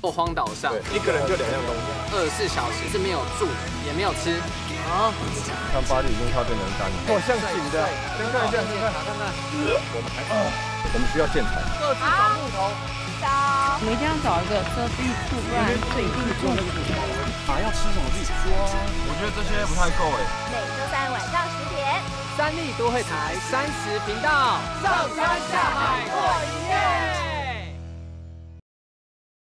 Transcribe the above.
或荒岛上， 一个人就2样东西 ，24小时是没有住也没有吃。好， 看巴黎已经快变成干了。 哦，像紧的，先看一下，先看，看看。我们需要建材， 各自找木头。 我们一定要找一个遮蔽处，不然水一定中暑。 要吃什么自己说啊。我觉得这些不太够哎。 每周三晚上10点， 三立都会台30频道， 上山下海过一夜。